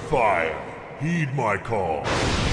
fire. Heed my call.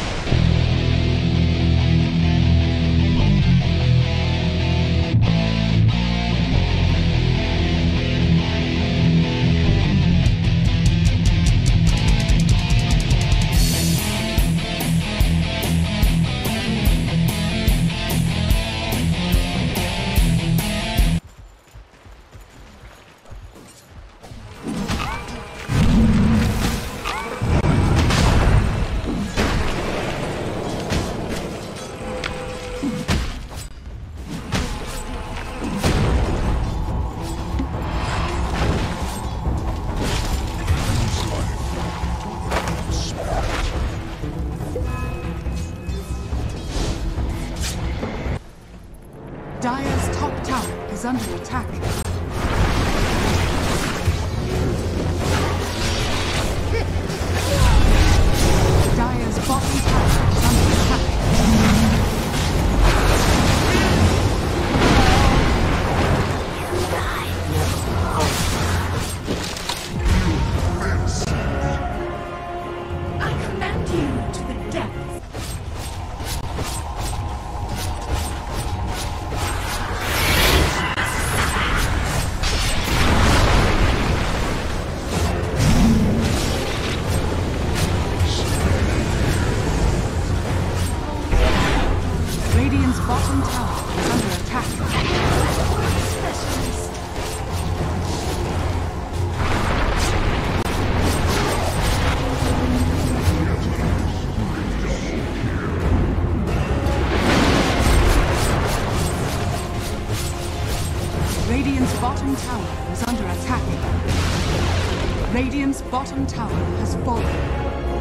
Dire's top tower is under attack. Dire's bottom tower is under attack. I command you to the depths. Radiant's bottom tower is under attack. Radiant's bottom tower is under attack. Radiant's bottom tower has fallen.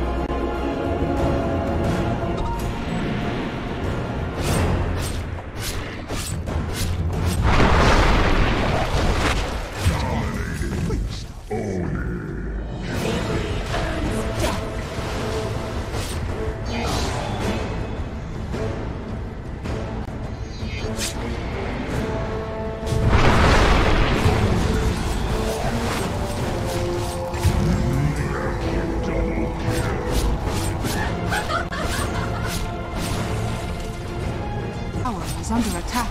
Is under attack.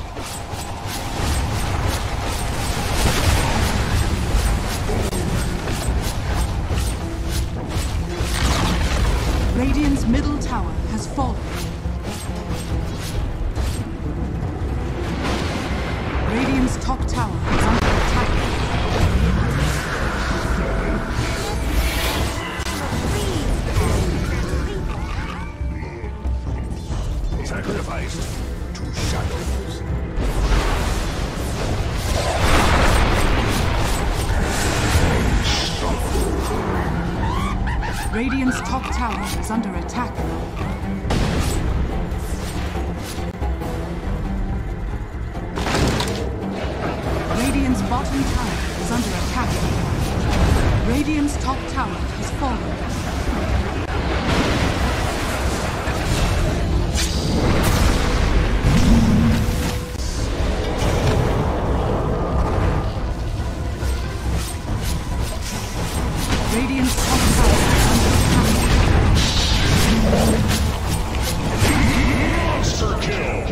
Radiant's middle tower has fallen. Radiant's top tower is under attack. Sacrificed to shadows. Radiant's top tower is under attack. Radiant's bottom tower is under attack. Radiant's top tower has fallen. Radiant's top tower is under attack. Monster kill!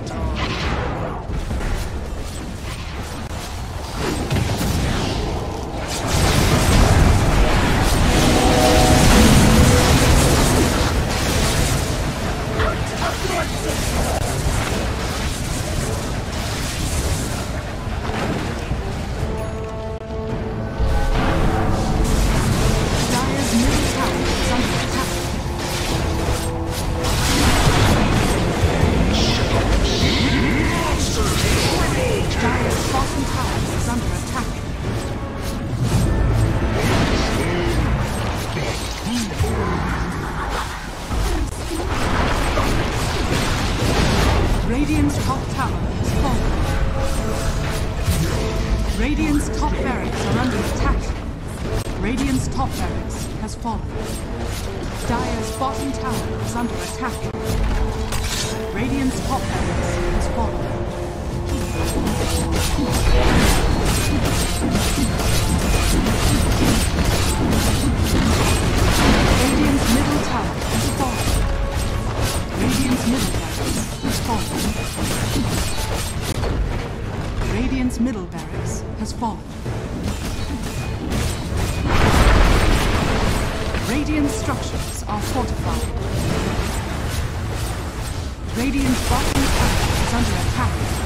Radiant's top tower has fallen. Radiant's top barracks are under attack. Radiant's top barracks has fallen. Dire's bottom tower is under attack. Radiant's top barracks has fallen. fallen. Radiant structures are fortified. Radiant's bottom tower is under attack.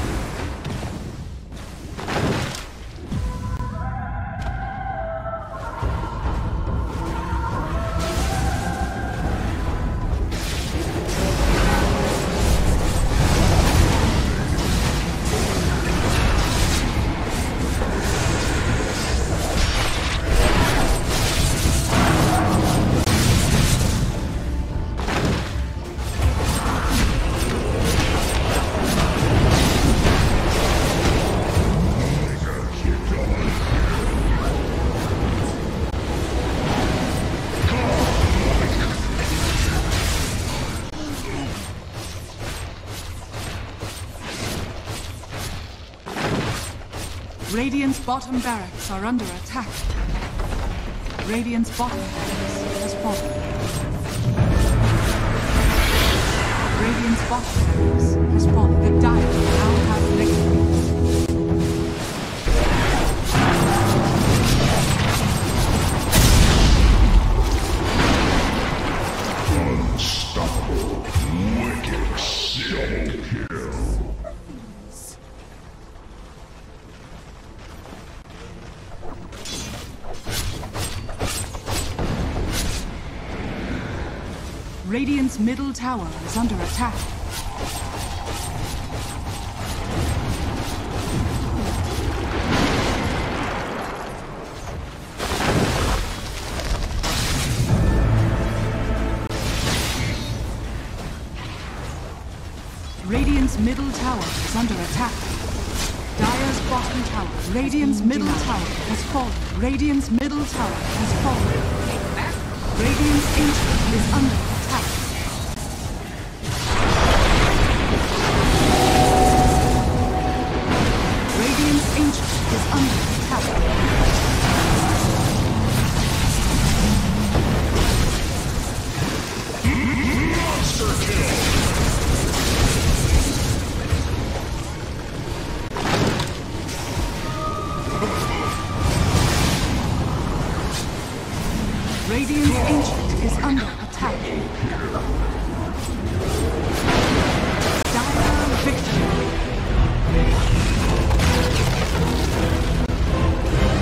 Radiant's bottom barracks are under attack. Radiant's bottom barracks has fallen. Radiant's bottom barracks has fallen. The Dire now have victory. Unstoppable. Wicked double kill. Radiant's middle tower is under attack. Radiant's middle tower is under attack. Dire's bottom tower. Radiant's middle tower has fallen. Radiant's middle tower has fallen. Radiant's ancient is under attack. Radiant's ancient is under attack. Monster kill. Radiant's ancient is under attack. Dire victory.